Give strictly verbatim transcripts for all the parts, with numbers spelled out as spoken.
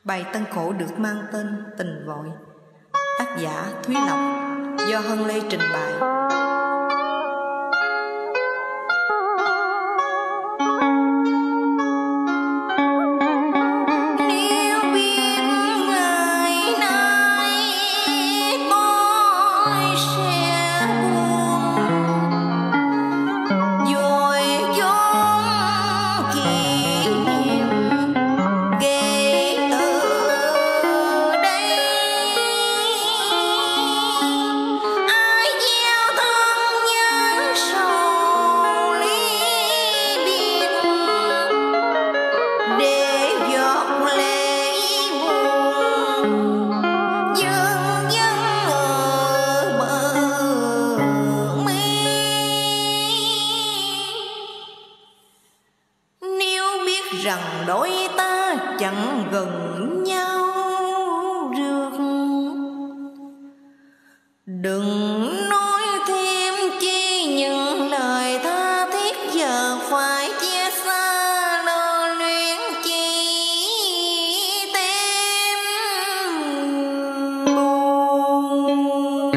Bài tân cổ được mang tên Tình Vội, tác giả Thúy Lộc, do Hân Lê trình bày. Rằng đôi ta chẳng gần nhau được, đừng nói thêm chi những lời tha thiết, giờ phải chia xa lo luyến chi thêm buồn.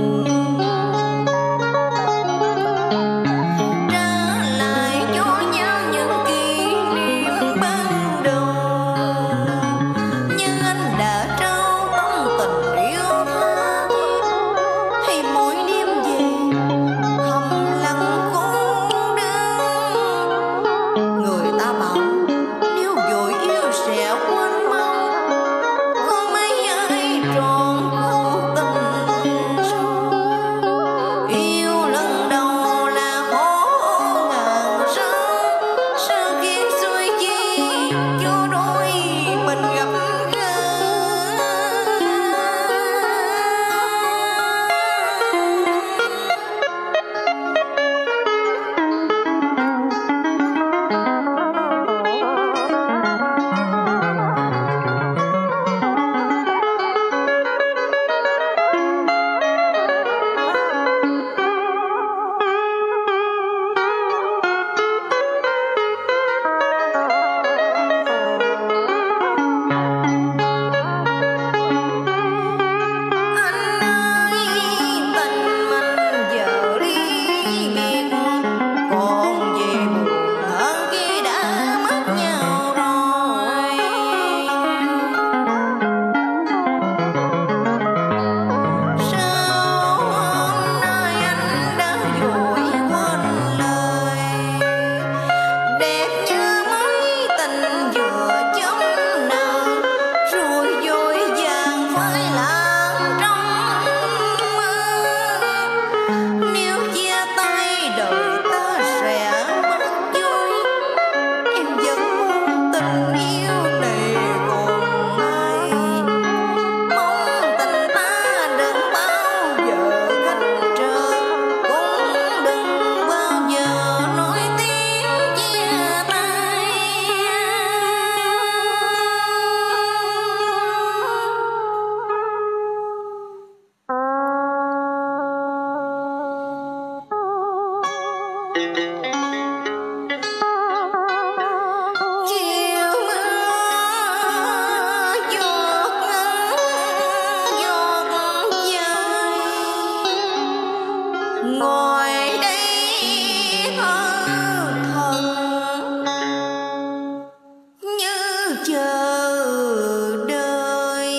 Trả lại cho nhau những kỷ niệm ban đầu, như anh đã trao tâm tình yêu tha thiết, thì mỗi đêm về thầm lặng cô đơn. Người ta bảo nếu vội yêu sẽ quên mau, có mấy ai trọn cuộc tình rồi. Yêu lần đầu là khổ ngàn sao, sao khiến xuôi chi cho đôi mình gặp gỡ. Ngồi đây thơ thần như chờ đợi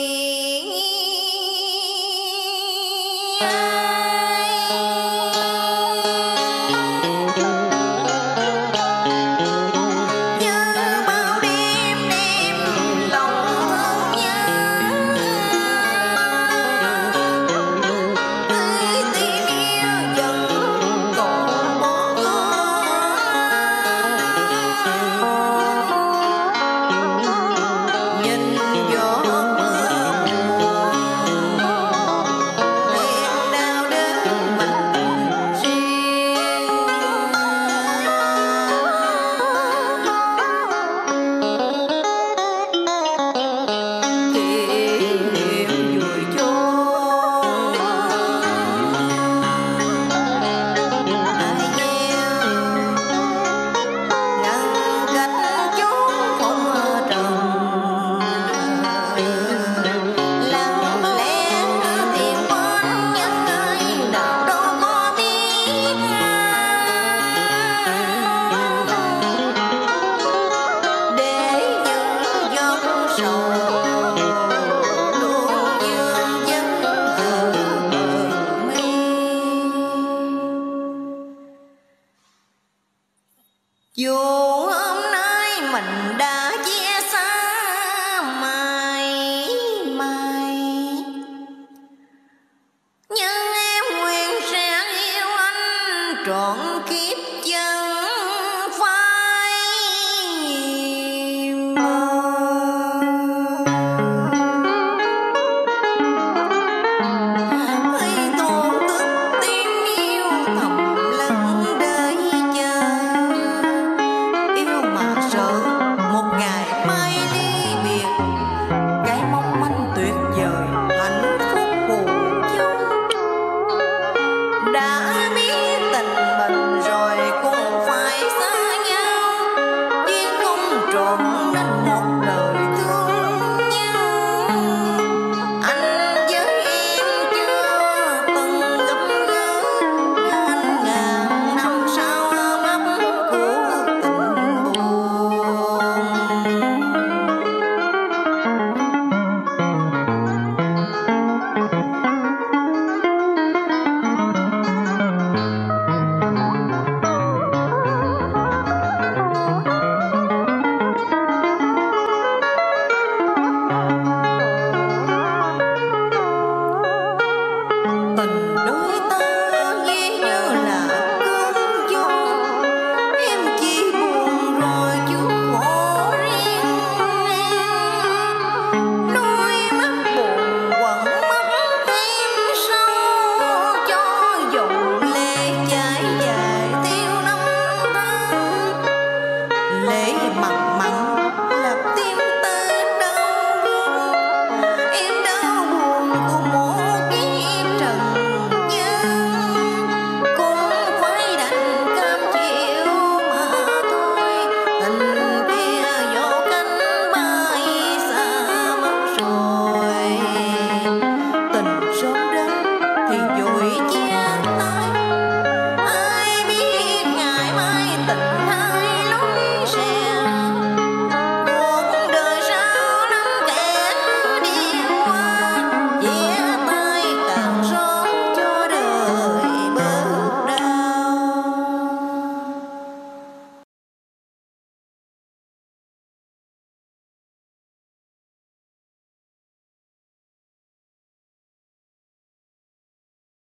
như bao đêm đêm lòng thương nhớ. Thấy tim yêu dần còn bỏ ngỏ. hôm nay mình đã chia xa mãi mãi, nhưng em nguyện sẽ yêu anh trọn kiếp chân phai mờ. Hãy thổn thức tim yêu thầm lặng đợi chờ, yêu mà sợ một ngày mai ly biệt, cái mong manh tuyệt vời hạnh phúc buồn chung. Đã biết tình mình rồi cũng phải xa nhau, duyên không trọn nên một đời